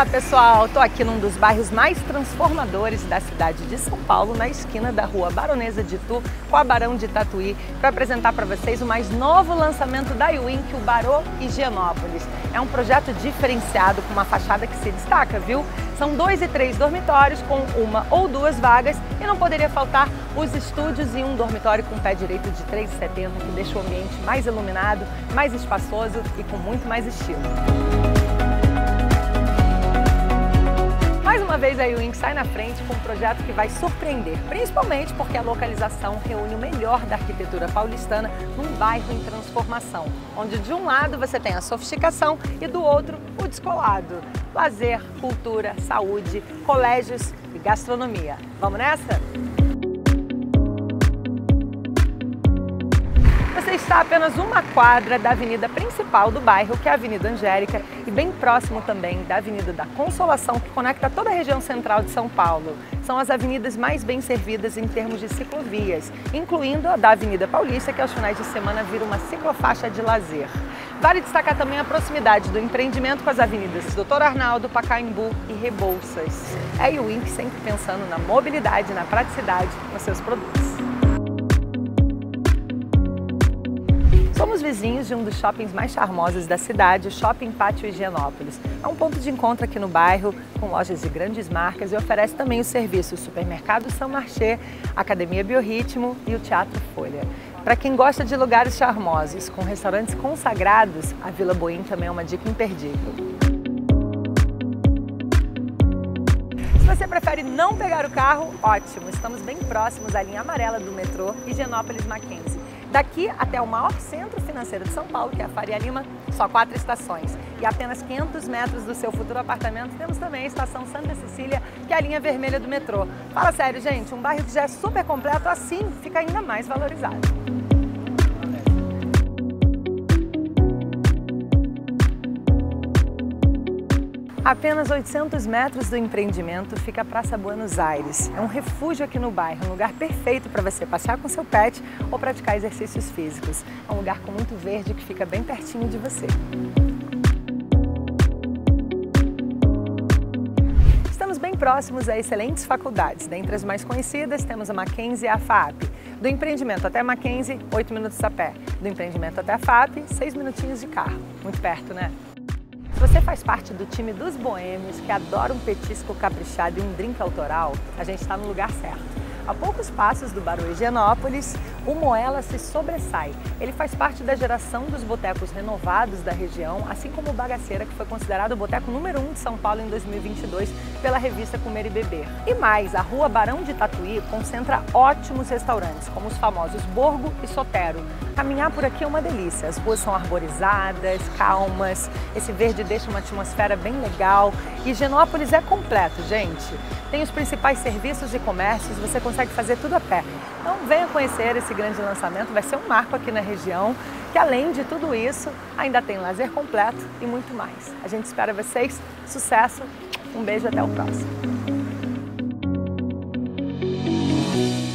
Olá pessoal, estou aqui num dos bairros mais transformadores da cidade de São Paulo, na esquina da rua Baronesa de Itu com a Barão de Tatuí, para apresentar para vocês o mais novo lançamento da Iwink, o Barô Higienópolis. É um projeto diferenciado com uma fachada que se destaca, viu? São 2 e 3 dormitórios com 1 ou 2 vagas e não poderia faltar os estúdios e um dormitório com pé direito de 3,70 que deixa o ambiente mais iluminado, mais espaçoso e com muito mais estilo. Mais uma vez a Iwink sai na frente com um projeto que vai surpreender, principalmente porque a localização reúne o melhor da arquitetura paulistana num bairro em transformação, onde de um lado você tem a sofisticação e do outro o descolado. Lazer, cultura, saúde, colégios e gastronomia. Vamos nessa? Você está a apenas uma quadra da avenida principal do bairro, que é a Avenida Angélica, e bem próximo também da Avenida da Consolação, que conecta toda a região central de São Paulo. São as avenidas mais bem servidas em termos de ciclovias, incluindo a da Avenida Paulista, que aos finais de semana vira uma ciclofaixa de lazer. Vale destacar também a proximidade do empreendimento com as avenidas Doutor Arnaldo, Pacaembu e Rebouças. É a Iwink sempre pensando na mobilidade e na praticidade nos seus produtos. Somos vizinhos de um dos shoppings mais charmosos da cidade, o Shopping Pátio Higienópolis. É um ponto de encontro aqui no bairro, com lojas de grandes marcas e oferece também os serviços Supermercado São Marché, Academia Biorritmo e o Teatro Folha. Para quem gosta de lugares charmosos, com restaurantes consagrados, a Vila Boim também é uma dica imperdível. Se você prefere não pegar o carro, ótimo! Estamos bem próximos à linha amarela do metrô Higienópolis Mackenzie. Daqui até o maior centro financeiro de São Paulo, que é a Faria Lima, só 4 estações. E a apenas 500 metros do seu futuro apartamento, temos também a estação Santa Cecília, que é a linha vermelha do metrô. Fala sério, gente, um bairro que já é super completo, assim fica ainda mais valorizado. A apenas 800 metros do empreendimento fica a Praça Buenos Aires. É um refúgio aqui no bairro, um lugar perfeito para você passear com seu pet ou praticar exercícios físicos. É um lugar com muito verde que fica bem pertinho de você. Estamos bem próximos a excelentes faculdades. Dentre as mais conhecidas, temos a Mackenzie e a FAAP. Do empreendimento até a Mackenzie, 8 minutos a pé. Do empreendimento até a FAAP, 6 minutinhos de carro. Muito perto, né? Se você faz parte do time dos boêmios que adora um petisco caprichado e um drink autoral, a gente está no lugar certo. A poucos passos do Barô Higienópolis, o Moela se sobressai. Ele faz parte da geração dos botecos renovados da região, assim como o Bagaceira, que foi considerado o boteco número 1 de São Paulo em 2022 pela revista Comer e Beber. E mais, a rua Barão de Tatuí concentra ótimos restaurantes, como os famosos Borgo e Sotero. Caminhar por aqui é uma delícia. As ruas são arborizadas, calmas, esse verde deixa uma atmosfera bem legal. E Higienópolis é completo, gente. Tem os principais serviços e comércios, você consegue fazer tudo a pé. Então venha conhecer esse grande lançamento, vai ser um marco aqui na região, que além de tudo isso, ainda tem lazer completo e muito mais. A gente espera vocês, sucesso, um beijo e até o próximo.